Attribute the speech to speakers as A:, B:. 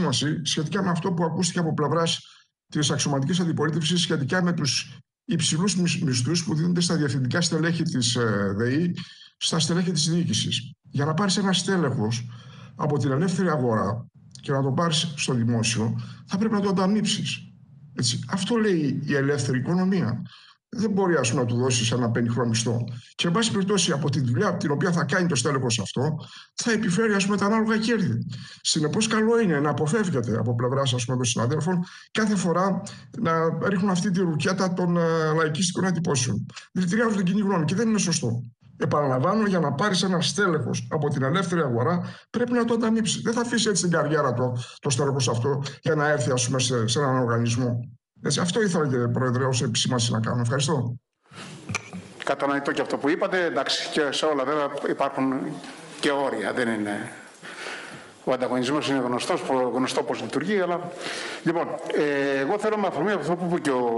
A: επισήμανση σχετικά με αυτό που ακούστηκε από πλευράς της αξιωματικής αντιπολίτευσης σχετικά με τους υψηλούς μισθούς που δίνονται στα διευθυντικά στελέχη της ΔΕΗ, στα στελέχη της διοίκησης. Για να πάρεις ένα στέλεχος από την ελεύθερη αγορά και να το πάρεις στο δημόσιο, θα πρέπει να το ανταμείψεις. Αυτό λέει η ελεύθερη οικονομία. Δεν μπορεί, ας πούμε, να του δώσεις ένα πενιχρό μισθό. Και, εν πάση περιπτώσει, από τη δουλειά την οποία θα κάνει το στέλεχος αυτό, θα επιφέρει, ας πούμε, τα ανάλογα κέρδη. Συνεπώς, καλό είναι να αποφεύγεται από πλευράς, ας πούμε, των συναδέλφων κάθε φορά να ρίχνουν αυτή τη ρουκέτα των λαϊκιστικών εντυπώσεων. Δηλητηριάζουν την κοινή γνώμη και δεν είναι σωστό. Επαναλαμβάνω, για να πάρεις ένα στέλεχος από την ελεύθερη αγορά, πρέπει να το ανταμείψεις. Δεν θα αφήσει έτσι την καριέρα το στέλεχος αυτό για να έρθει, ας πούμε, σε έναν οργανισμό. Αυτό ήθελα, κύριε Πρόεδρε, ως επισήμανση να κάνω. Ευχαριστώ.
B: Κατανοητό και αυτό που είπατε. Εντάξει, και σε όλα βέβαια υπάρχουν και όρια. Δεν είναι... Ο ανταγωνισμός είναι γνωστό πώς λειτουργεί, αλλά... Λοιπόν, εγώ θέλω με αφορμή αυτό που είπε και ο